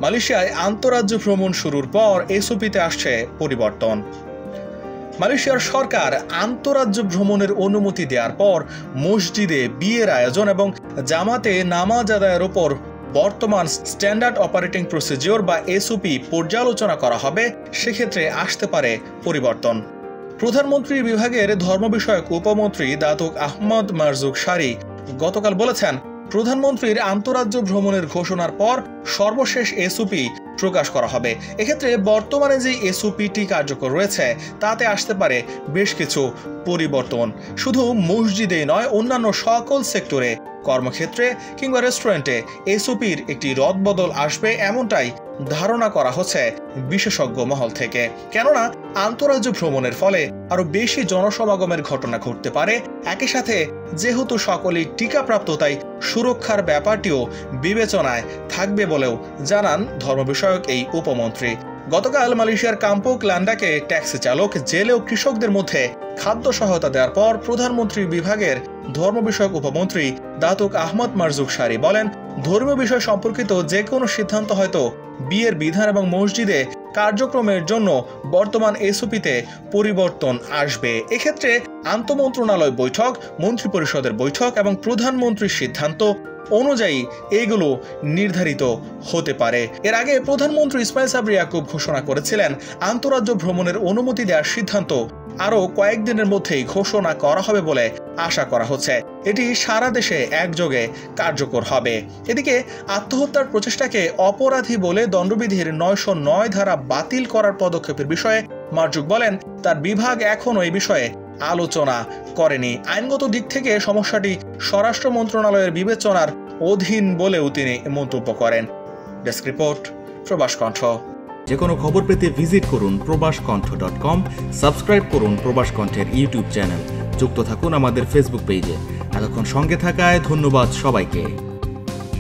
মালয়েশিয়ায় আন্তঃরাজ্য ভ্রমণ শুরুর পর এসওপিতে আসছে পরিবর্তন। মালয়েশিয়ার সরকার আন্তঃরাজ্য ভ্রমণের অনুমতি দেওয়ার পর মসজিদে বিয়ের আয়োজন এবং জামাতে নামাজ আদায়ের ওপর বর্তমান স্ট্যান্ডার্ড অপারেটিং প্রসিজিওর বা এসওপি পর্যালোচনা করা হবে, সেক্ষেত্রে আসতে পারে পরিবর্তন। প্রধানমন্ত্রী বিভাগের ধর্ম বিষয়ক উপমন্ত্রী দাতুক আহমদ মারজুক সারি গতকাল বলেছেন, প্রধানমন্ত্রীর আন্তঃরাজ্য ভ্রমণের ঘোষণার পর সর্বশেষ এসওপি প্রকাশ করা হবে। এক্ষেত্রে বর্তমানে যে এসওপিটি কার্যকর রয়েছে তাতে আসতে পারে বেশ কিছু পরিবর্তন। শুধু মসজিদে নয়, অন্যান্য সকল সেক্টরে, কর্মক্ষেত্রে কিংবা রেস্টুরেন্টে এসওপির একটি রদবদল আসবে, এমনটাই ধারণা করা হচ্ছে বিশেষজ্ঞ মহল থেকে। কেননা আন্তঃরাজ্য ভ্রমণের ফলে আরো বেশি জনসমাগমের ঘটনা ঘটতে পারে। একই সাথে যেহেতু সকলেই টিকাপ্রাপ্ত, তাই সুরক্ষার ব্যাপারটিও বিবেচনায় থাকবে বলেও জানান ধর্ম বিষয়ক এই উপমন্ত্রী। গতকাল মালয়েশিয়ার কাম্পোক ল্যান্ডাকে ট্যাক্সি চালক, জেলে ও কৃষকদের মধ্যে খাদ্য সহায়তা দেওয়ার পর প্রধানমন্ত্রী বিভাগের ধর্ম বিষয়ক উপমন্ত্রী দাতুক আহমদ মারজুক সারি বলেন, ধর্মীয় বিষয় সম্পর্কিত যে কোনো সিদ্ধান্ত হয়তো বিয়ের বিধান এবং মসজিদে কার্যক্রমের জন্য বর্তমান এসওপিতে পরিবর্তন আসবে। এক্ষেত্রে আন্তঃমন্ত্রণালয় বৈঠক, মন্ত্রিপরিষদের বৈঠক এবং প্রধানমন্ত্রীর সিদ্ধান্ত অনুযায়ী এগুলো নির্ধারিত হতে পারে। এর আগে প্রধানমন্ত্রী ইসমাইল সাবরি ইয়াকুব ঘোষণা করেছিলেন, আন্তঃরাজ্য ভ্রমণের অনুমতি দেওয়ার সিদ্ধান্ত আরও কয়েকদিনের মধ্যেই ঘোষণা করা হবে বলে আশা করা হচ্ছে। এটি সারা দেশে একযোগে কার্যকর হবে। এদিকে আত্মহত্যার প্রচেষ্টাকে অপরাধী বলে দণ্ডবিধির 909 ধারা বাতিল করার পদক্ষেপের বিষয়ে মারজুক বলেন, তার বিভাগ এখনও এই বিষয়ে আলোচনা করেনি। আইনগত দিক থেকে সমস্যাটি স্বরাষ্ট্র মন্ত্রণালয়ের বিবেচনার অধীন বলেও তিনি মন্তব্য করেন। ডেস্ক রিপোর্ট, প্রবাস কণ্ঠ। যে কোনো খবর পেতে ভিজিট করুন probashkontho.com, সাবস্ক্রাইব করুন প্রবাস কণ্ঠের ইউটিউব চ্যানেল, যুক্ত থাকুন আমাদের ফেসবুক পেজে। এতক্ষণ সঙ্গে থাকায় ধন্যবাদ সবাইকে।